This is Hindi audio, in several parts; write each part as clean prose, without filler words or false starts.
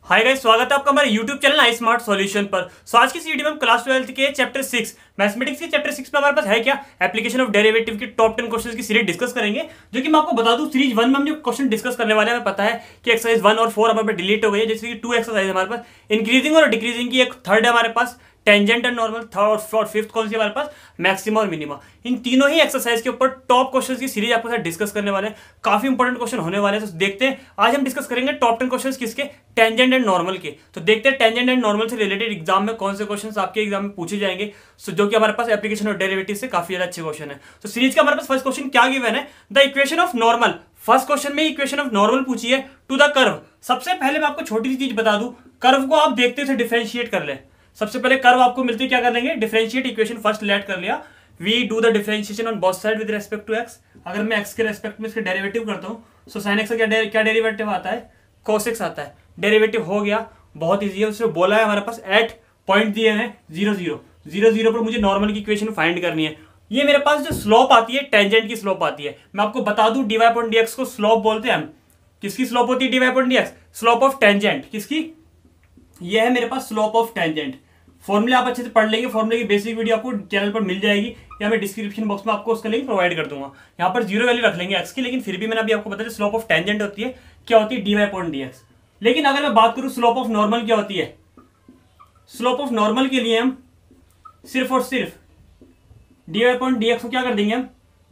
हाय गाइस, स्वागत है आपका हमारे YouTube channel I smart solution पर। आज की इस वीडियो में हम क्लास 12 के चैप्टर 6 मैथमेटिक्स के चैप्टर 6 में हमारे पास है क्या एप्लीकेशन ऑफ डेरिवेटिव के टॉप 10 क्वेश्चंस की सीरीज डिस्कस करेंगे। जो कि मैं आपको बता दूं, सीरीज 1 में हम जो क्वेश्चन डिस्कस करने वाले हैं, हमें पता है कि एक्सरसाइज 1 और 4 हमारे पास डिलीट हो गई है। जैसे कि 2 एक्सरसाइज हमारे पास इंक्रीजिंग और डिक्रीजिंग की, एक थर्ड है हमारे पास टेंजेंट एंड नॉर्मल, थर्ड और फिफ्थ कौन सी हमारे पास मैक्सिमा और मिनिमा। इन तीनों ही एक्सरसाइज के ऊपर टॉप क्वेश्चंस की सीरीज आपके साथ डिस्कस करने वाले हैं। काफी इंपॉर्टेंट क्वेश्चन होने वाले हैं, तो देखते हैं आज हम डिस्कस करेंगे टॉप 10 क्वेश्चंस किसके, टेंजेंट एंड नॉर्मल के। तो देखते हैं टेंजेंट एंड नॉर्मल से रिलेटेड एग्जाम में कौन से क्वेश्चंस आपके एग्जाम में पूछे जाएंगे, जो कि हमारे पास एप्लीकेशन ऑफ डेरिवेटिव से काफी ज्यादा अच्छे क्वेश्चन है। तो सीरीज का हमारे पास फर्स्ट क्वेश्चन क्या गिवन है, the equation of normal. First question में इक्वेशन ऑफ नॉर्मल पूछी है टू द कर्व। सबसे पहले मैं आपको छोटी सी चीज बता दूं, कर्व को आप देखते हुए डिफरेंशिएट कर ले। सबसे पहले कर्व आपको मिलती है, क्या कर लेंगे, डिफरेंशिएट इक्वेशन फर्स्ट लेट कर लिया। We do the differentiation on both side with respect to x. अगर मैं एक्स के रेस्पेक्ट में इसके डेरिवेटिव करता हूं, सो साइन एक्स का क्या डेरिवेटिव आता है, cos x आता है। डेरिवेटिव हो गया, बहुत इजी है। उसने बोला है हमारे पास एट पॉइंट दिए हैं 0 0 0 0 पर मुझे नॉर्मल की इक्वेशन फाइंड करनी है। ये मेरे पास जो स्लोप आती है, टेंजेंट की स्लोप आती है। मैं आपको बता दूं, dy अपॉन dx को स्लोप बोलते हैं हम। किसकी स्लोप होती है, dy upon dx, slope of tangent. किसकी, ये है मेरे पास स्लोप ऑफ टेंजेंट। फॉर्मूला आप अच्छे से पढ़ लेंगे, फॉर्मूले की बेसिक वीडियो आपको चैनल पर मिल जाएगी, या मैं डिस्क्रिप्शन बॉक्स में आपको उसका लिंक प्रोवाइड कर दूंगा। यहाँ पर जीरो वैल्यू रख लेंगे एक्स की, लेकिन फिर भी मैंने अभी आपको बताया स्लोप ऑफ टेंजेंट होती है, क्या होती है, dy अपॉन dx। लेकिन अगर मैं बात करूं स्लोप ऑफ नॉर्मल क्या होती है, स्लोप ऑफ नॉर्मल के लिए हम सिर्फ और सिर्फ dy अपॉन dx को क्या कर देंगे, हम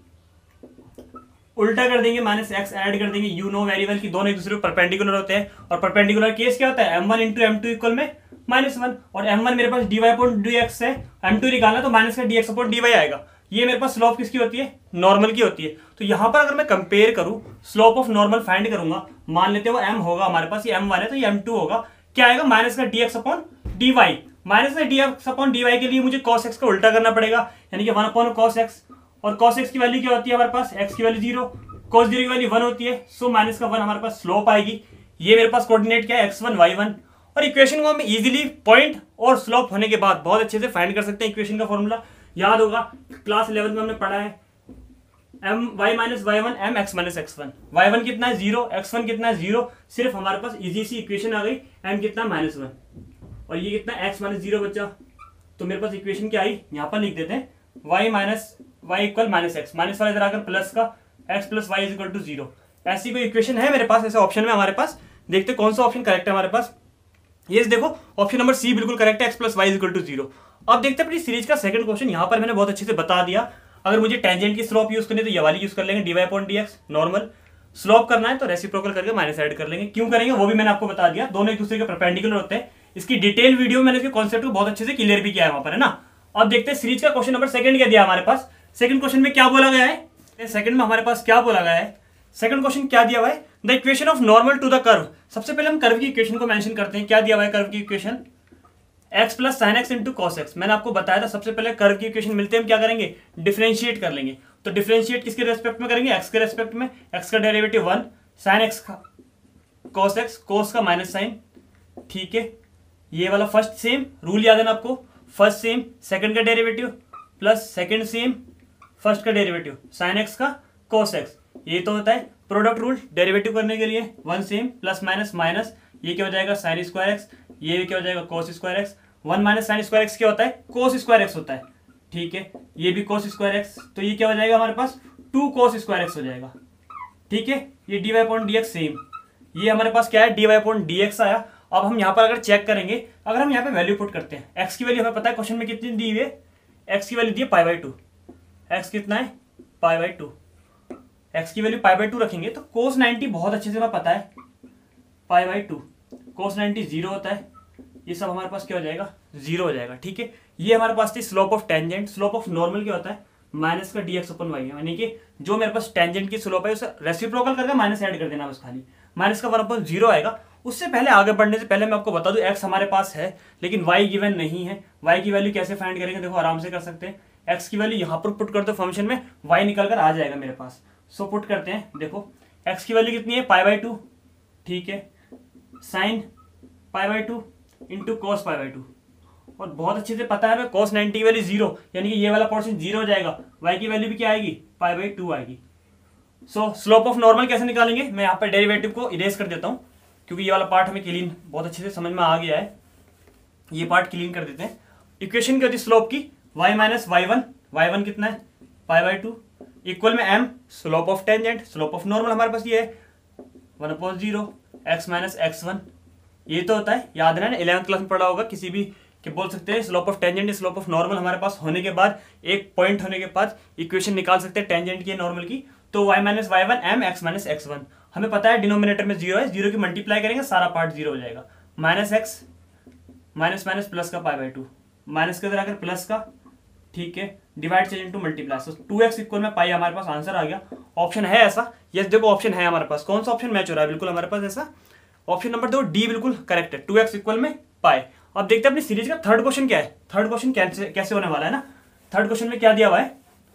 उल्टा कर देंगे, माइनस एक्स ऐड कर देंगे। यू नो वेरी वेल कि दोनों एक दूसरे को परपेंडिकुलर होते हैं, और परपेंडिकुलर केस क्या होता है, m1 इंटू m2 इक्वल में -1, और m1 मेरे पास dy अपॉन dx है, m2 निकालना तो माइनस का dx अपॉन dy आएगा। ये मेरे पास स्लोप किसकी होती है, नॉर्मल की होती है। तो यहां पर अगर मैं कंपेयर करूं, स्लोप ऑफ नॉर्मल फाइंड करूंगा, मान लेते हो m होगा हमारे पास, ये m1 है तो ये m2 होगा, क्या आएगा, माइनस का dx अपॉन dy। माइनस का dx अपॉन dy के लिए मुझे cos x का उल्टा करना पड़ेगा, यानी कि 1 अपॉन cos x। और cos x की वैल्यू क्या होती है हमारे पास, x की वैल्यू 0, cos 0 की वैल्यू 1 होती है, सो माइनस का 1 हमारे पास स्लोप आएगी। ये मेरे पास कोऑर्डिनेट क्या है, x1 y1। और इक्वेशन को हम इजीली पॉइंट और स्लोप होने के बाद बहुत अच्छे से फाइंड कर सकते हैं। इक्वेशन का फॉर्मूला याद होगा, क्लास 11 में हमने पढ़ा है, m y minus y1 m x minus x1। y1 कितना है 0, x1 कितना है 0। सिर्फ हमारे पास इजी सी इक्वेशन आ गई, m कितना -1 और ये कितना x माइनस 0 बचा। तो मेरे पास इक्वेशन क्या आई, यहाँ पर लिख देते हैं, y minus y equal minus x, minus वाला इधर आकर प्लस का x plus y is equal to 0। ऐसी कोई इक्वेशन है मेरे पास, ऐसे ऑप्शन में हमारे पास। देखते कौन सा ऑप्शन करेक्ट है हमारे पास। ये देखो ऑप्शन नंबर सी बिल्कुल करेक्ट है, x plus y is equal to 0। अब देखते हैं अपनी सीरीज का सेकंड क्वेश्चन। यहाँ पर मैंने बहुत अच्छे से बता दिया, अगर मुझे टेंजेंट की स्लोप यूज करनी है तो ये वाली यूज कर लेंगे, dy upon dx। Normal slope करना है तो रेसिप्रोकल करके माइनस ऐड कर लेंगे। क्यों करेंगे वो भी मैंने आपको बता दिया, दोनों एक दूसरे के परपेंडिकुलर होते हैं। इसकी डिटेल वीडियो मैंने इसके कॉन्सेप्ट को बहुत अच्छे से क्लियर भी किया है वहां पर, है ना। अब देखते हैं सीरीज का क्वेश्चन नंबर सेकंड क्या दिया हमारे पास। सेकंड क्वेश्चन में क्या बोला गया है, सेकंड में हमारे पास क्या बोला गया है, सेकंड क्वेश्चन क्या दिया हुआ है, the equation of normal to the curve. सबसे पहले हम कर्व की इक्वेशन को मेंशन करते हैं। क्या दिया हुआ है कर्व की equation, x plus sine x into cos x. मैंने आपको बताया था सबसे पहले कर्व की इक्वेशन मिलते हैं हम क्या करेंगे, डिफरेंशिएट कर लेंगे। तो डिफरेंशिएट किसके रेस्पेक्ट में करेंगे, x के रेस्पेक्ट में। x का डेरिवेटिव 1 साइन एक्स का कॉस एक्स, कोस का माइनस साइन, ठीक है। ये वाला फर्स्ट सेम रूल याद है ना आपको, फर्स्ट सेम सेकंड का derivative plus second same first का डेरिवेटिव, साइन एक्स का कॉस एक्स। ये तो होता है प्रोडक्ट रूल डेरिवेटिव करने के लिए, 1 सेम प्लस माइनस माइनस, ये क्या हो जाएगा साइन स्क्वायर एक्स, ये क्या हो जाएगा cos square x. 1 minus sine square x क्या होता है, कोस स्क्वायर एक्स होता है, ठीक है। ये भी कोस स्क्वायर एक्स, तो ये क्या हो जाएगा हमारे पास 2 कोस स्क्वायर एक्स हो जाएगा, ठीक है। ये dy अपॉन dx सेम, ये हमारे पास क्या है, dy अपॉन dx आया। अब हम यहाँ पर अगर चेक करेंगे, अगर हम यहाँ पे वैल्यू पुट करते हैं, x की वैल्यू हमें पता है क्वेश्चन में कितनी दी हुई है, x की वैल्यू दी है π/2। x कितना है, π/2। x की वैल्यू π/2 रखेंगे तो cos 90 बहुत अच्छे से हमें पता है, π/2 cos 90 0 होता है। ये सब हमारे पास क्या हो जाएगा, 0 हो जाएगा, ठीक है। ये हमारे पास थी slope of tangent. Slope of normal क्या होता है, माइनस का dx अपन y, यानी कि जो मेरे पास टेंजेंट की स्लोप है उसे रेसिप्रोकल करके माइनस ऐड कर देना बस, खाली माइनस का 1/0 आएगा। उससे पहले आगे बढ़ने से पहले मैं आपको बता दूं, x हमारे पास है लेकिन y गिवन नहीं है। y की वैल्यू कैसे फाइंड करेंगे, देखो आराम से कर सकते हैं। x की वैल्यू यहाँ पर पुट कर दो फंक्शन में, y निकल कर आ जाएगा मेरे पास। सो पुट करते हैं, देखो x की वैल्यू कितनी है, π/2, ठीक है, साइन π/2 इंटू कॉस π/2। और बहुत अच्छे से पता है हमें cos 90 की वैल्यू 0, यानी कि ये वाला पोर्शन 0 हो जाएगा। y की वैल्यू भी क्या आएगी, π/2 आएगी। सो स्लोप ऑफ नॉर्मल कैसे निकालेंगे, मैं यहाँ पर डेरिवेटिव को इरेज कर देता हूँ, क्योंकि ये वाला पार्ट हमें क्लीन बहुत अच्छे से समझ में आ गया है, ये पार्ट क्लीन कर देते हैं। इक्वेशन क्या होती है स्लोप की, y माइनस y1, y1 कितना है π/2 इक्वल में m slope of tangent, slope of normal हमारे पास ये है 1/0 x माइनस x1। ये तो होता है, याद है ना 11th क्लास में पढ़ा होगा, किसी भी कि बोल सकते हैं slope of tangent slope of normal हमारे पास होने के बाद, एक पॉइंट होने के बाद इक्वेशन निकाल सकते हैं टेंजेंट की नॉर्मल की। तो y minus y1 m x minus x1, हमें पता है डिनोमिनेटर में 0 है, 0 की मल्टीप्लाई करेंगे सारा पार्ट 0 हो जाएगा, minus x minus minus plus का π/2, माइनस के अंदर आकर प्लस का, ठीक है, divide change into multiply, so 2x equal में पाई हमारे पास आंसर आ गया। ऑप्शन है ऐसा, यस देखो ऑप्शन है हमारे पास, कौन सा ऑप्शन मैच हो रहा है, बिल्कुल हमारे पास ऐसा ऑप्शन नंबर 2 डी बिल्कुल करेक्ट है, 2x इक्वल में पाई। अब देखते हैं अपनी सीरीज का थर्ड क्वेश्चन क्या है, थर्ड क्वेश्चन कैसे होने वाला है ना। थर्ड क्वेश्चन में क्या दिया हुआ है,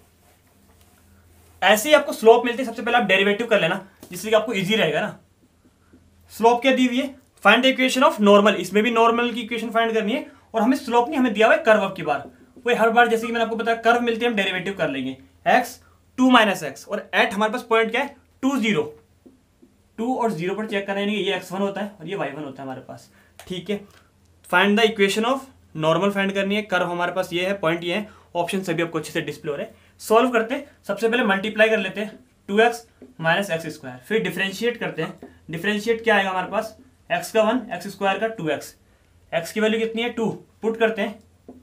ऐसे ही आपको स्लोप मिलती है, सबसे पहले आप डेरिवेटिव कर लेना जिससे कि आपको इजी रहेगा ना। स्लोप क्या दी हुई है, find the equation of normal, इसमें भी नॉर्मल की इक्वेशन फाइंड करनी है, और हमें स्लोप नहीं, हमें दिया हुआ है कर्व की बार, वही हर बार जैसे कि मैंने आपको बताया कर्व मिलती है हम डेरिवेटिव कर लेंगे, x 2 माइनस एक्स, और एट हमारे पास पॉइंट क्या है 2 0, 2 और 0 पर चेक करेंगे, ये x1 होता है और ये y1 होता है हमारे पास, ठीक है। Find the equation of normal find करनी है, कर्व हमारे पास ये है, पॉइंट ये है, ऑप्शन सभी आपको अच्छे से डिस्प्ले हो रहे हैं। सॉल्व करते हैं, सबसे पहले मल्टीप्लाई कर लेते हैं 2x माइनस एक्स स्क्वायर, फिर डिफरेंशिएट करते हैं, डिफरेंशिएट क्या आएगा हमारे पास, x का 1 x स्क्वायर का 2x, x की वैल्यू कितनी है 2, पुट करते हैं,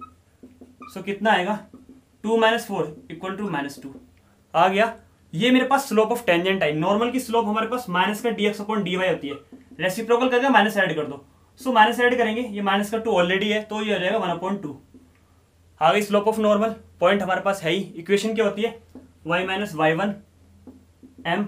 सो कितना आएगा 2 माइनस 4 इक्वल टू -2 आ गया। ये मेरे पास स्लोप ऑफ टेंजेंट आई, नॉर्मल की स्लोप हमारे पास माइनस का dx अपॉन dy होती है, रेसिप्रोकल करके माइनस ऐड कर दो, सो माइनस ऐड करेंगे, ये माइनस का 2 ऑलरेडी है तो ये हो जाएगा 1/2 आ गई स्लोप ऑफ नॉर्मल, पॉइंट हमारे पास है ही। इक्वेशन क्या होती है y minus y1 m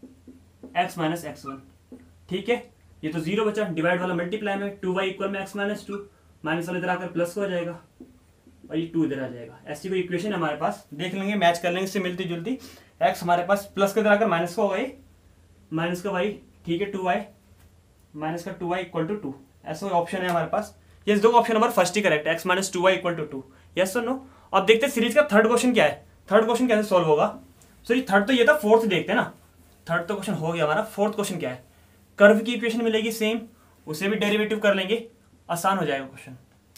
x minus x1, ठीक है, ये तो 0 बचा, डिवाइड वाला मल्टीप्लाई में 2y इक्वल में x माइनस 2, माइनस वाला इधर आकर प्लस हो जाएगा और ये 2 इधर आ जाएगा। ऐसी कोई इक्वेशन हमारे पास देख लेंगे, मैच कर लेंगे इससे मिलती जुलती, x हमारे पास प्लस के इधर आकर माइनस का होगा, ये माइनस का y, ठीक है 2y माइनस का 2y इक्वल टू 2, ऐसा ऑप्शन है हमारे पास। ये दो ऑप्शन नंबर फर्स्ट ही करेक्ट है, x minus 2y equal to 2, yes और नो। अब देखते हैं सीरीज का थर्ड क्वेश्चन क्या है, थर्ड क्वेश्चन कैसे सॉल्व होगा। सॉरी थर्ड तो ये था, फोर्थ देखते हैं ना, थर्ड तो क्वेश्चन हो गया हमारा, फोर्थ क्वेश्चन क्या है, कर्व की इक्वेशन मिलेगी सेम, उसे भी डेरिवेटिव कर लेंगे, आसान हो जाएगा क्वेश्चन।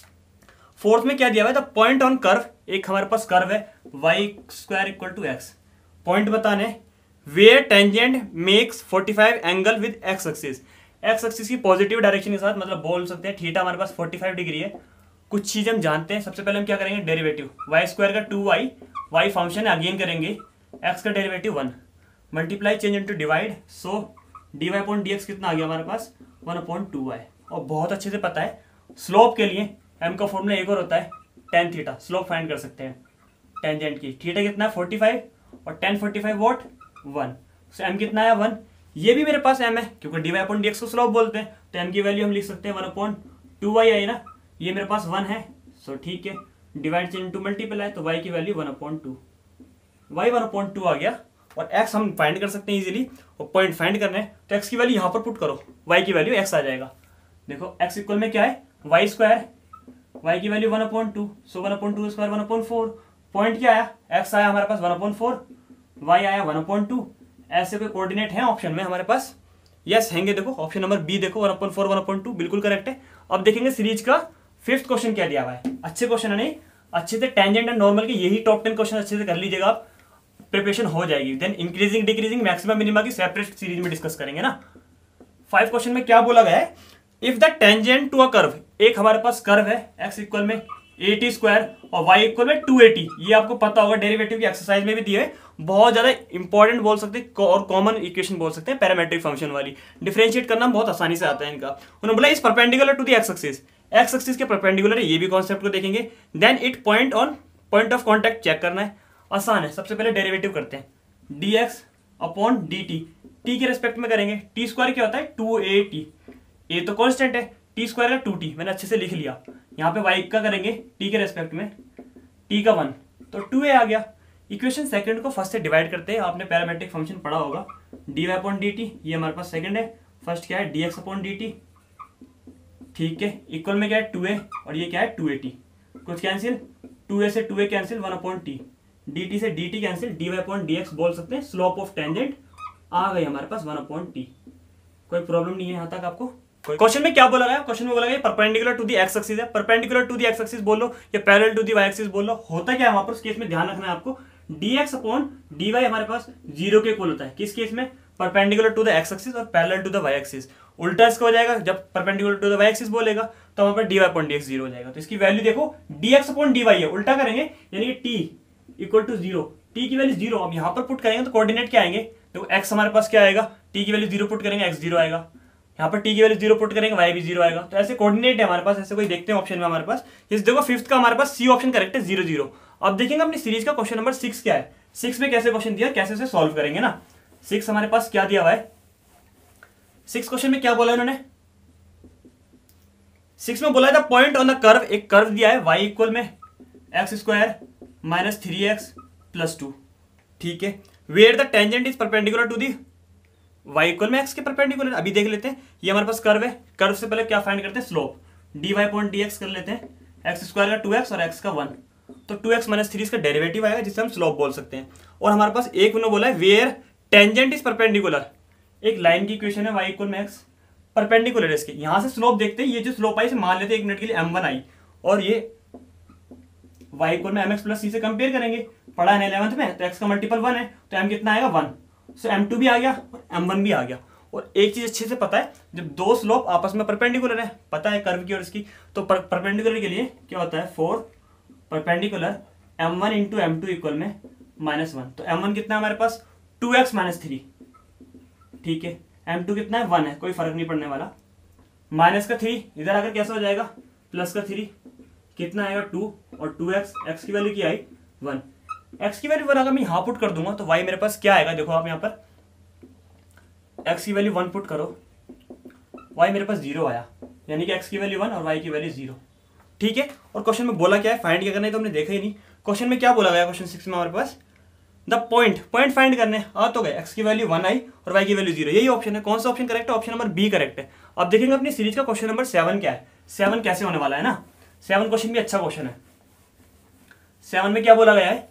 फोर्थ में क्या दिया हुआ है, द पॉइंट ऑन कर्व, एक हमारे पास कर्व है y square equal to x, point बताने where tangent makes 45 angle with x axis, x axis की पॉजिटिव डायरेक्शन के साथ, मतलब बोल सकते हैं थीटा हमारे पास 45 डिग्री है। कुछ चीज हम जानते हैं, सबसे पहले हम क्या करेंगे डेरिवेटिव, y स्क्वायर का 2y, y फंक्शन है अगेन करेंगे, x का derivative 1, multiply change into divide, so dy upon dx कितना आ गया हमारे पास 1/2y। और बहुत अच्छे से पता है स्लोप के लिए m का फॉर्मूला एक और होता है tan थीटा, स्लोप फाइंड कर सकते हैं टेंजेंट की, थीटा कितना है 45 और tan 45 वॉट 1, सो m कितना है 1, ये भी मेरे पास m है क्योंकि dy अपॉन dx को स्लोप बोलते हैं, तो m की वैल्यू हम लिख सकते हैं 1/2y आई ना, ये मेरे पास 1 है, सो ठीक है, डिवाइड चेंज इनटू मल्टीप्लाई, तो y की वैल्यू 1/2, y 1/2 आ गया, और x हम फाइंड कर सकते हैं इजीली, और पॉइंट फाइंड करना है तो x की वैल्यू यहाँ पर पुट करो, y की वैल्यू x आ जाएगा। देखो x इक्वल में क्या है y स्क्वायर, y की वैल्यू 1/2, सो 1/2 स्क्वायर 1/4, पॉइंट क्या आया x आया हमारे पास 1/4, y आया 1/2, ऐसे कोई कोऑर्डिनेट है ऑप्शन में हमारे पास, यस हैंगे, देखो ऑप्शन नंबर बी देखो 1/4 1/2 बिल्कुल करेक्ट है। अब देखेंगे सीरीज का फिफ्थ क्वेश्चन क्या दिया हुआ है, अच्छे क्वेश्चन है नहीं, अच्छे से टेंजेंट एंड नॉर्मल के यही टॉप 10 क्वेश्चन अच्छे से कर लीजिएगा आप, प्रिपरेशन हो जाएगी। Then increasing decreasing maximum minima की सेपरेट सीरीज में डिस्कस करेंगे ना। 5 क्वेश्चन में क्या बोला गया है, if the tangent to a curve, एक हमारे पास कर्व है x इक्वल में 80 स्क्वायर और y इक्वल में 280, ये आपको पता होगा डेरिवेटिव की एक्सरसाइज में भी दिए है, बहुत ज्यादा इंपॉर्टेंट बोल सकते हैं और कॉमन इक्वेशन बोल सकते हैं, पैरामेट्रिक फंक्शन वाली, डिफरेंशिएट करना बहुत आसानी से आता है इनका। उन्होंने बोला इस perpendicular to the X axis, X axis के परपेंडिकुलर है, ये भी कॉन्सेप्ट को देखेंगे। Then it point on point of contact check करना है, आसान है, सबसे पहले डेरिवेटिव करते हैं, dx अपॉन dt, t के रेस्पेक्ट में करेंगे, टी स्क्वायर क्या होता है 2at, a तो कांस्टेंट है, टी स्क्वायर का 2t मैंने अच्छे से लिख लिया, यहाँ पे y का करेंगे t के रेस्पेक्ट में, t का 1 तो 2a आ गया। इक्वेशन सेकंड को फर्स्ट से डिवाइड करते हैं, आपने पैरामेट्रिक फंक्शन पढ़ा होगा, dy अपॉन dt, ये हमारे पास सेकंड है, फर्स्ट क्या है dx अपॉन dt, ठीक है, इक्वल में क्या है 2a और ये क्या है 2at, कुछ कैंसिल, 2a से 2a कैंसिल, 1/t, dt से dt cancel, dy upon dx बोल सकते हैं, स्लोप ऑफ टेंजेंट आ गई हमारे पास 1/t। कोई प्रॉब्लम नहीं है यहाँ तक आपको? क्वेश्चन में क्या बोला गया? क्वेश्चन में बोला गया perpendicular to the X axis है, perpendicular to the X axis बोल लो या parallel to the Y axis बोल लो। होता क्या है वहां पर, उस केस में ध्यान रखना है आपको, dx अपॉन dy हमारे पास 0 के इक्वल होता है। किस केस में? Perpendicular to the X axis और parallel to the Y axis. उल्टा इसका हो जाएगा, जब perpendicular to the Y axis बोलेगा तो वहां पर dy अपॉन dx 0 हो जाएगा। तो इसकी वैल्यू देखो dx अपॉन dy है, उल्टा करेंगे यानी कि t इक्वल टू 0, t की वैल्यू 0। अब यहाँ पर पुट करेंगे तो कोऑर्डिनेट क्या आएंगे? देखो x हमारे पास क्या आएगा, t की वैल्यू 0 पुट करेंगे x 0 आएगा, यहाँ पर t की वैल्यू 0 पुट करेंगे y भी 0 आएगा। तो ऐसे कोऑर्डिनेट है हमारे पास, ऐसे कोई देखते हैं ऑप्शन में हमारे पास। इस देखो फिफ्थ का हमारे पास सी ऑप्शन करेक्ट है 0 0। अब देखेंगे अपनी सीरीज का क्वेश्चन नंबर 6 क्या है, 6 में कैसे क्वेश्चन दिया, कैसे उसे सॉल्व करेंगे ना। 6 हमारे पास क्या दिया हुआ है, 6 क्वेश्चन में क्या बोला इन्होंने, 6 में बोला था पॉइंट ऑन द कर्व, एक कर्व दिया है y इक्वल में X square minus 3x plus 2, ठीक है। Where the tangent is perpendicular to the y equal में x के परपेंडिकुलर। अभी देख लेते हैं, ये हमारे पास कर्व है, कर्व से पहले क्या फाइंड करते हैं, स्लोप, dy अपॉन dx कर लेते हैं, एक्स स्क्वायर का 2x और x का 1, तो 2x माइनस 3 इसका डेरिवेटिव आएगा जिसे हम स्लोप बोल सकते हैं। और हमारे पास एक उन्होंने बोला है वेयर टेंजेंट इज परपेंडिकुलर, एक लाइन की इक्वेशन है y इक्वल में x परपेंडिकुलर है इसके। यहां से स्लोप देखते हैं, ये जो स्लोप आई इसे मान लेते हैं एक मिनट के लिए m1 आई, और ये y इक्वल में mx प्लस c से कंपेयर करेंगे, पढ़ा है 11th में, तो x का मल्टीपल 1 है तो m कितना आएगा 1, सो m2 भी आ गया और m1 भी आ गया। और एक चीज अच्छे से पता है, जब दो स्लोप आपस में परपेंडिकुलर है, पता है कर्व की और इसकी, तो परपेंडिकुलर के लिए क्या होता है, 4 perpendicular m1 into m2 equal में -1। तो m1 कितना है हमारे पास 2x माइनस 3, ठीक है। m2 कितना है 1 है, कोई फर्क नहीं पड़ने वाला। माइनस का 3 इधर आकर कैसा हो जाएगा, प्लस का 3 कितना आएगा 2, और 2x, x की वैल्यू क्या आई 1, x की वैल्यू 1 अगर मैं यहाँ पुट कर दूंगा तो y मेरे पास क्या आएगा, देखो आप यहाँ पर x की वैल्यू 1 पुट करो, y मेरे पास 0 आया, यानी कि x की वैल्यू 1 और y की वैल्यू 0, ठीक है। और क्वेश्चन में बोला क्या है, फाइंड क्या करना है तो हमने देखा ही नहीं। क्वेश्चन में क्या बोला गया, क्वेश्चन 6 में हमारे पास द पॉइंट फाइंड करने, आ तो गए, x की वैल्यू 1 आई और y की वैल्यू 0, यही ऑप्शन है। कौन सा ऑप्शन करेक्ट है, ऑप्शन नंबर बी करेक्ट है। अब देखेंगे अपनी सीरीज का क्वेश्चन नंबर 7 क्या है, 7 कैसे होने वाला है ना। 7 क्वेश्चन भी अच्छा क्वेश्चन है। 7 में क्या बोला गया है,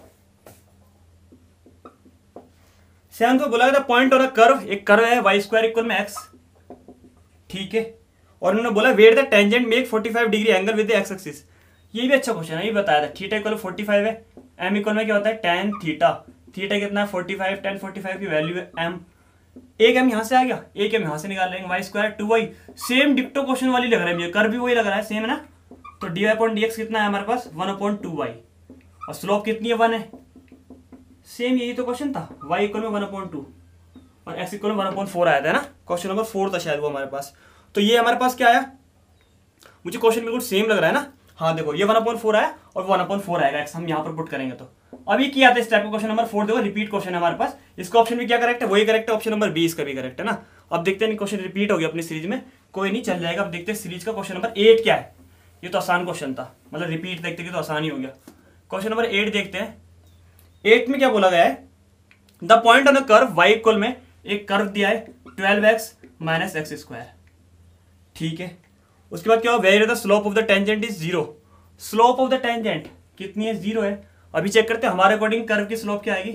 7 को बोला गया पॉइंट और कर्व, एक कर्व है y स्क्वायर इक्वल में x, ठीक है। और उन्होंने बोला where the tangent make 45 degree angle with the X axis, ये भी अच्छा क्वेश्चन है, ये बताया था। थीटा इक्वल 45 है, m इक्वल में क्या होता है tan थीटा, थीटा कितना है 45, tan 45 की वैल्यू है m, एक m यहाँ से आ गया, एक m यहाँ से निकाल लेंगे, y स्क्वायर 2y, सेम डिक्टो क्वेश्चन वाली लग रहा है मुझे, कर्व भी वही लग रहा है, सेम है ना। तो dy अपॉन dx कितना है हमारे पास 1/2y, और स्लोप कितनी है 1 है, सेम यही तो क्वेश्चन था, y इक्वल में 1/2 और x इक्वल में 1/4 आया था ना, क्वेश्चन नंबर 4 था शायद वो हमारे पास। तो ये हमारे पास क्या आया, मुझे क्वेश्चन बिल्कुल सेम लग रहा है ना। हाँ देखो ये 1/4 आया और 1/4 आएगा x, हम यहाँ पर पुट करेंगे तो अभी किया था इस टाइप का क्वेश्चन नंबर 4, देखो रिपीट क्वेश्चन है हमारे पास। इसका ऑप्शन भी क्या करेक्ट है, वही करेक्ट है, ऑप्शन नंबर बी इसका भी करेक्ट है ना। अब देखते हैं क्वेश्चन रिपीट हो गया अपनी सीरीज में, कोई नहीं चल जाएगा। अब देखते हैं सीरीज का क्वेश्चन नंबर 8 क्या है, ये तो आसान क्वेश्चन था, मतलब रिपीट देखते कि तो आसान ही हो गया। क्वेश्चन नंबर 8 देखते हैं। 8 में क्या बोला गया है, the point on a curve y equal में एक कर्व दिया है 12x माइनस एक्स स्क्वायर, ठीक है। उसके बाद क्या हो, where the slope of the tangent is 0, slope of the tangent कितनी है 0 है। अभी चेक करते हैं हमारे अकॉर्डिंग कर्व की स्लोप क्या आएगी,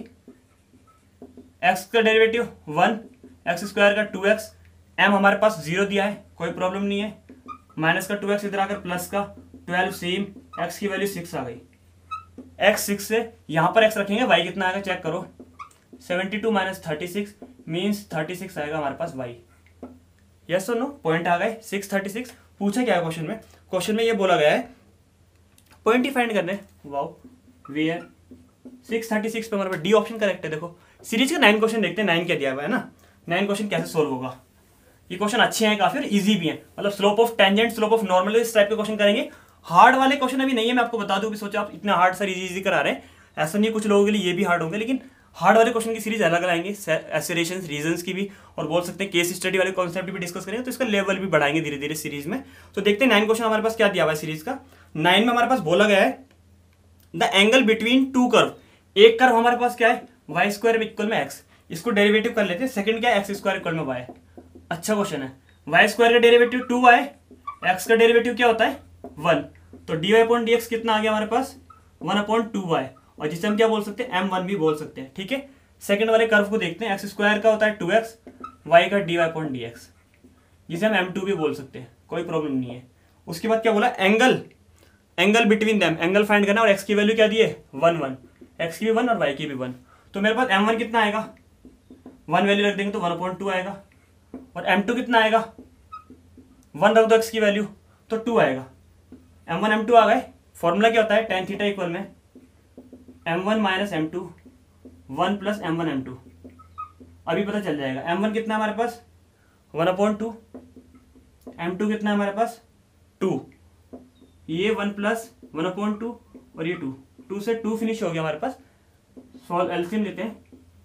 x का डेरिवेटिव 1, एक्स स्क्वायर का 2x, m हमारे पास 0 दिया है, कोई प्रॉब्लम नहीं है, माइनस का 2x इधर आकर प्लस का 12 सेम, x की वैल्यू 6 आ गई, x 6 से यहाँ पर x रखेंगे, y कितना आएगा चेक करो, 72 माइनस 36 मीन्स 36 आएगा हमारे पास y। यस और नो, पॉइंट आ गए 636। पूछा क्या है क्वेश्चन में, क्वेश्चन में ये बोला गया है पॉइंट ही फाइंड करने, वाओ वेयर 636 पे हमारे पास डी ऑप्शन करेक्ट है। देखो सीरीज का 9 क्वेश्चन देखते हैं, 9 क्या दिया हुआ है ना, 9 क्वेश्चन कैसे सोल्व होगा। ये क्वेश्चन अच्छे हैं काफी और इजी भी हैं, मतलब slope of tangent, slope of normal, इस टाइप के क्वेश्चन करेंगे। हार्ड वाले क्वेश्चन अभी नहीं है, मैं आपको बता दूं, सोचा आप इतना हार्ड सर इजी करा रहे हैं, ऐसा नहीं, कुछ लोगों के लिए ये भी हार्ड होंगे, लेकिन हार्ड वाले क्वेश्चन की सीरीज अलग आएंगे, एसरेशंस रीजंस की भी, और बोल सकते हैं केस स्टडी वाले कॉन्सेप्ट भी डिस्कस करेंगे, तो इसका लेवल भी बढ़ाएंगे धीरे धीरे सीरीज में। तो देखते हैं 9 क्वेश्चन हमारे पास क्या दिया हुआ है सीरीज का। 9 में हमारे पास बोला गया है the angle between two curve, एक कर्व हमारे पास क्या है वाई स्क्वायर इक्वल में एक्स, इसको डेरिवेटिव कर लेते हैं, सेकंड क्या है एक्स स्क्वायर इक्वल में वाई। अच्छा क्वेश्चन है, वाई स्क्वायर का डेरिवेटिव 2y, एक्स का डेरिवेटिव क्या होता है 1, तो dy अपॉन dx कितना आ गया हमारे पास 1/2y, और जिसे हम क्या बोल सकते हैं m1 भी बोल सकते हैं, ठीक है। सेकंड वाले कर्व को देखते हैं, एक्स स्क्वायर का होता है 2x, y का dy अपॉन dx, जिसे हम m2 भी बोल सकते हैं, कोई प्रॉब्लम नहीं है। उसके बाद क्या बोला, angle between them, angle find करना, और x की वैल्यू क्या दी है 1 1, x की भी 1 और y की भी 1। तो मेरे पास m1 कितना आएगा, 1 वैल्यू रख देंगे तो 1/2 आएगा, और m2 कितना आएगा, 1 रख दो x की वैल्यू तो 2 आएगा। m1 m2 आ गए। फॉर्मूला क्या होता है, tan थीटा इक्वल में m1 minus m2 1 plus m1 m2। अभी पता चल जाएगा m1 कितना है हमारे पास 1/2, m2 कितना है हमारे पास 2, ये 1 प्लस 1/2 और ये 2 से 2 फिनिश हो गया हमारे पास। सॉल्व एलसीएम लेते हैं,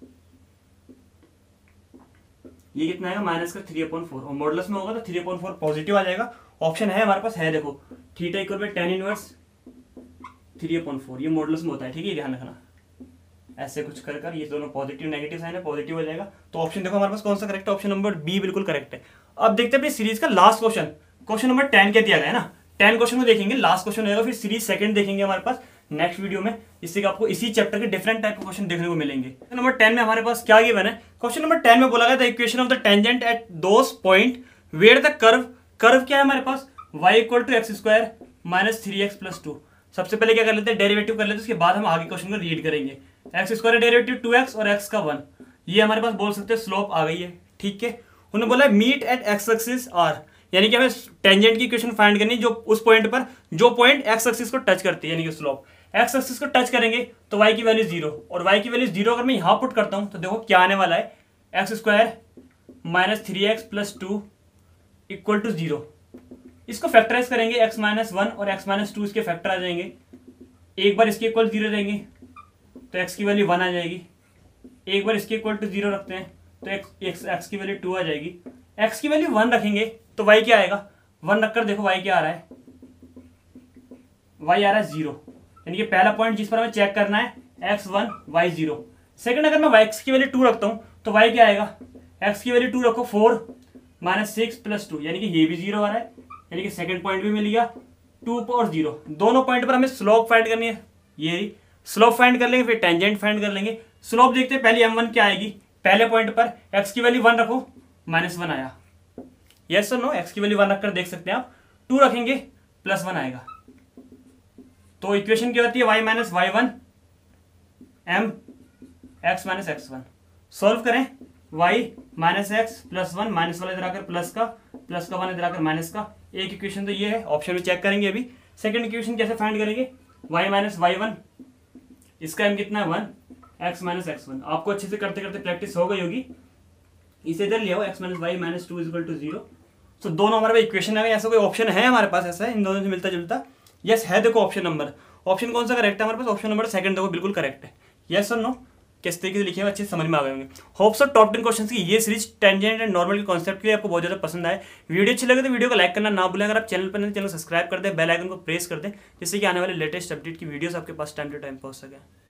ये कितना आएगा माइनस का 3/4, और मॉडुलस में होगा तो 3/4 पॉजिटिव आ जाएगा। ऑप्शन है हमारे पास, है देखो, थीटा इक्वल में tan इनवर्स 3/4, ये मॉडुलस में होता है, ठीक है, ध्यान रखना। ऐसे कुछ कर ये दोनों पॉजिटिव नेगेटिव साइन है, पॉजिटिव हो जाएगा। तो ऑप्शन देखो हमारे पास कौन सा करेक्ट है, ऑप्शन नंबर बी बिल्कुल करेक्ट है। अब देखते हैं अपनी सीरीज का लास्ट क्वेश्चन, क्वेश्चन नंबर 10 क्या दिया गया है ना, 10 क्वेश्चन में देखेंगे, लास्ट क्वेश्चन रहेगा, फिर सीरीज सेकंड देखेंगे हमारे पास नेक्स्ट वीडियो में, इससे कि आपको इसी चैप्टर के डिफरेंट टाइप के क्वेश्चन देखने को मिलेंगे। नंबर 10 में हमारे पास क्या गिवन है, क्वेश्चन नंबर 10 में बोला गया था equation of the tangent at those point where the curve क्या है हमारे पास y equal to X square minus 3x plus 2। सबसे पहले क्या कर लेते हैं, डेरिवेटिव कर लेते हैं, उसके बाद हम आगे क्वेश्चन को रीड करेंगे। एक्स स्क्वायर डेरिवेटिव 2x और x का 1, ये हमारे पास बोल सकते हैं स्लोप आ गई है, ठीक है। उन्होंने बोला meet at X axis are, यानी कि हमें टेंजेंट की इक्वेशन फाइंड करनी जो उस पॉइंट पर, जो पॉइंट एक्स एक्सिस को टच करती है, यानी कि स्लोप एक्स एक्सिस को टच करेंगे तो y की वैल्यू 0, और y की वैल्यू 0 अगर मैं यहाँ पुट करता हूँ तो देखो क्या आने वाला है, X square minus 3x plus 2 equal to 0। इसको फैक्टराइज करेंगे, x माइनस 1 और x माइनस 2 इसके फैक्टर आ जाएंगे, एक बार इसके इक्वल 0 देंगे तो x की वैल्यू 1 आ जाएगी, एक बार इसके इक्वल टू 0 रखते हैं तो x की वैल्यू 2 आ जाएगी, x की वैल्यू 1 रखेंगे तो y क्या आएगा, 1 रखकर देखो y क्या आ रहा है, y आ रहा है 0, यानी कि पहला पॉइंट जिस पर हमें चेक करना है x1 y0। सेकंड अगर मैं x की वैल्यू 2 रखता हूं तो y क्या आएगा, x की वैल्यू 2 रखो 4 माइनस 6 प्लस 2, यानी कि ये भी 0 आ रहा है, यानी कि सेकंड पॉइंट भी मिल गया 2 और 0। दोनों पॉइंट पर हमें स्लोप फाइंड करनी है, ये स्लोप फाइंड कर लेंगे, फिर टेंजेंट फाइंड कर लेंगे। स्लोप देखते हैं, पहले m1 क्या आएगी, पहले पॉइंट पर x की वैल्यू 1 रखो माइनस 1 आया, यस और नो, x की वैल्यू 1 रखकर देख सकते हैं आप, 2 रखेंगे प्लस 1 आएगा। तो इक्वेशन क्या होती है y minus y1 m x minus x1। Solve करें, y minus X plus 1, minus वाला इधर आकर प्लस का 1 इधर आकर माइनस का, एक इक्वेशन तो ये है, ऑप्शन में चेक करेंगे। अभी सेकंड इक्वेशन कैसे फाइंड करेंगे, y माइनस y1, इसका m कितना है 1, x माइनस x1। आपको अच्छे से करते करते प्रैक्टिस हो गई होगी, इसे इधर ले आओ, x minus y minus 2 equal to 0। तो दोनों हमारे पास इक्वेशन है, ऐसा कोई ऑप्शन है हमारे पास ऐसा है इन दोनों से मिलता जुलता, यस है। देखो ऑप्शन नंबर, ऑप्शन कौन सा करेक्ट है हमारे पास, ऑप्शन नंबर सेकंड देखो बिल्कुल करेक्ट है, यस और नो, किस तरीके से लिखे हुए अच्छे से समझ में आ गए होंगे। होप सो टॉप 10 क्वेश्चंस की ये सीरीज टेंजेंट एंड नॉर्मल के कॉन्सेप्ट के लिए आपको बहुत ज्यादा पसंद आए। वीडियो अच्छी लगे तो वीडियो को लाइक करना ना भूलें, अगर आप चैनल पर नहीं चैनल सब्सक्राइब कर दें, बेल आइकन को प्रेस कर दें, जिससे कि आने वाले लेटेस्ट अपडेट की वीडियोस आपके पास टाइम टू टाइम पहुंच सके।